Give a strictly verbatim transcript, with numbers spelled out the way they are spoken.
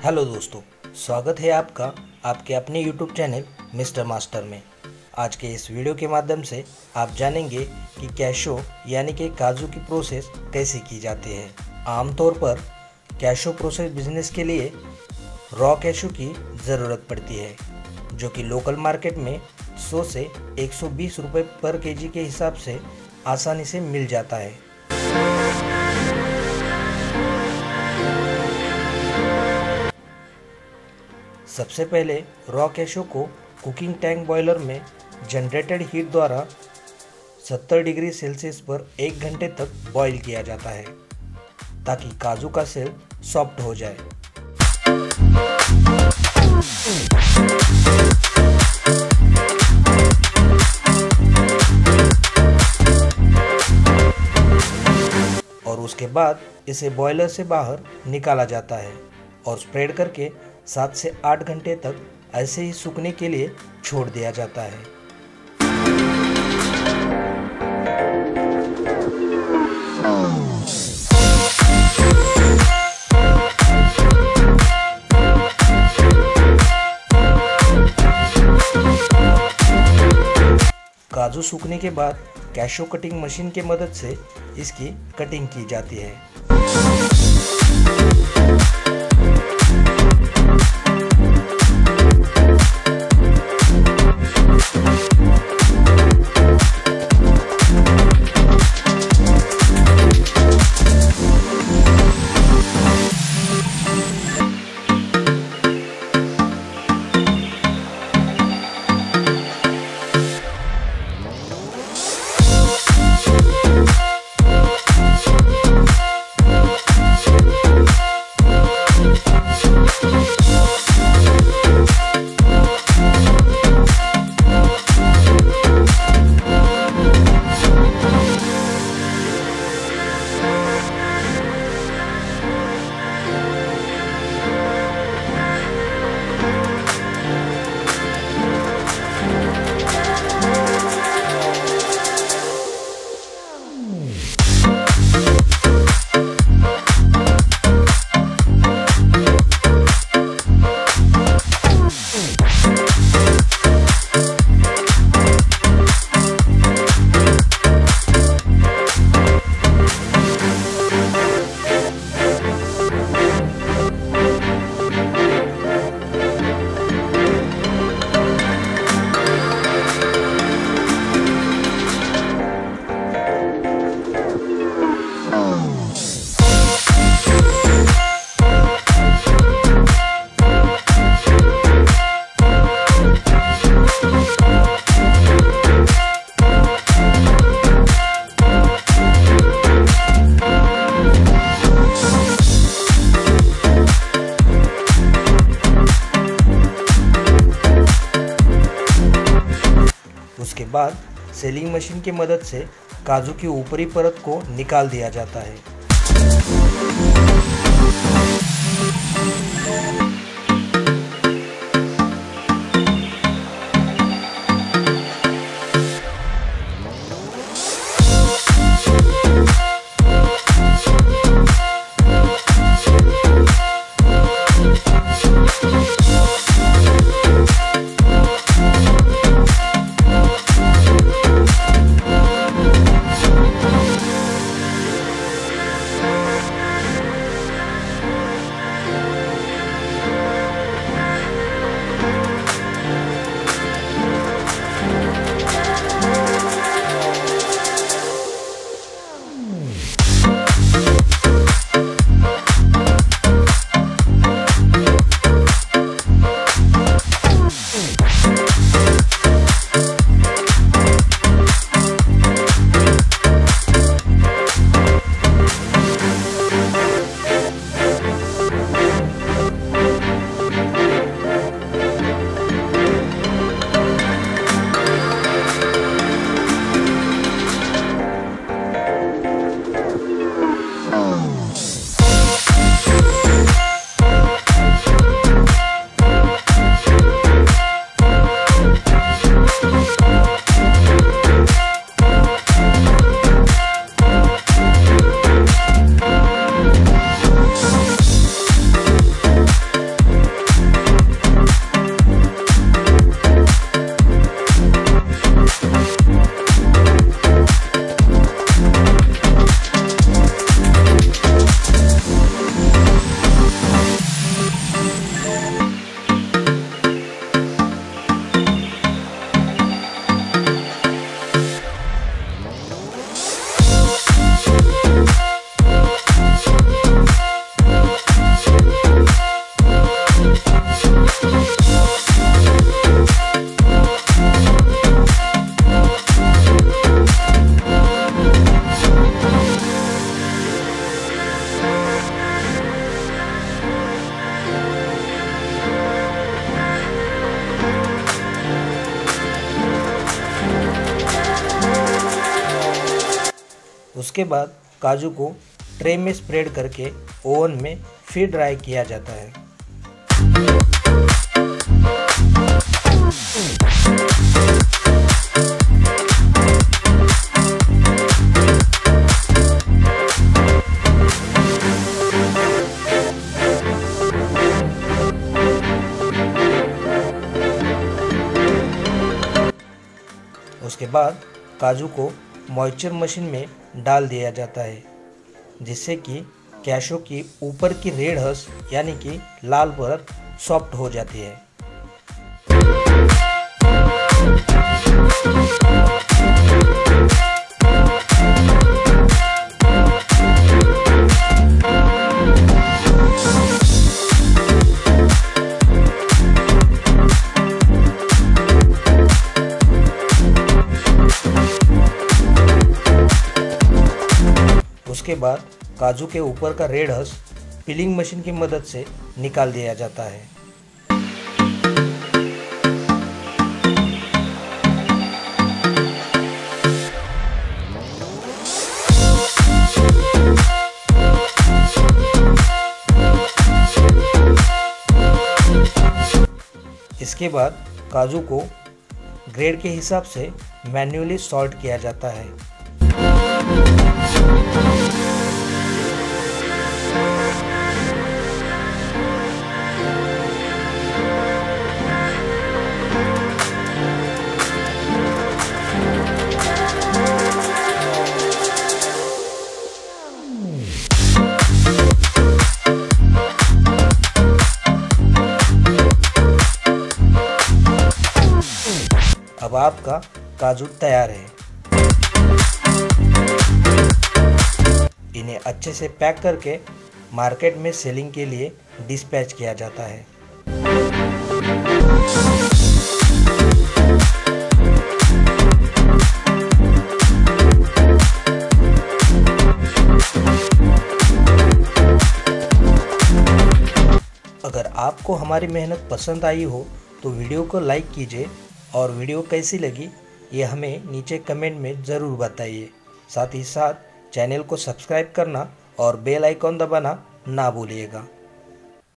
Hello दोस्तों, स्वागत है आपका आपके अपने यूट्यूब चैनल मिस्टर मास्टर में। आज के इस वीडियो के माध्यम से आप जानेंगे कि कैशो यानी कि काजू की प्रोसेस कैसे की जाती है। आमतौर पर कैशो प्रोसेस बिजनेस के लिए रॉ कैशो की ज़रूरत पड़ती है, जो कि लोकल मार्केट में सौ से एक सौ बीस रुपये पर केजी के हिसाब से आसानी से मिल जाता है। सबसे पहले रॉ कैशो को कुकिंग टैंक बॉयलर में जनरेटेड हीट द्वारा सत्तर डिग्री सेल्सियस पर एक घंटे तक बॉईल किया जाता है ताकि काजू का सेल सॉफ्ट हो जाए। और उसके बाद इसे बॉयलर से बाहर निकाला जाता है और स्प्रेड करके सात से आठ घंटे तक ऐसे ही सूखने के लिए छोड़ दिया जाता है। काजू सूखने के बाद कैशो कटिंग मशीन की मदद से इसकी कटिंग की जाती है। उसके बाद सेलिंग मशीन की मदद से काजू की ऊपरी परत को निकाल दिया जाता है। उसके बाद काजू को ट्रे में स्प्रेड करके ओवन में फिर ड्राई किया जाता है। उसके बाद काजू को मॉइस्चर मशीन में डाल दिया जाता है, जिससे कि कैशू की ऊपर की रेड हस यानी कि लाल परत सॉफ्ट हो जाती है। उसके बाद काजू के ऊपर का रेड हस पीलिंग मशीन की मदद से निकाल दिया जाता है। इसके बाद काजू को ग्रेड के हिसाब से मैन्युअली सॉर्ट किया जाता है। अब आपका काजू तैयार है। इन्हें अच्छे से पैक करके मार्केट में सेलिंग के लिए डिस्पैच किया जाता है। अगर आपको हमारी मेहनत पसंद आई हो तो वीडियो को लाइक कीजिए और वीडियो कैसी लगी ये हमें नीचे कमेंट में ज़रूर बताइए। साथ ही साथ चैनल को सब्सक्राइब करना और बेल आइकॉन दबाना ना भूलिएगा।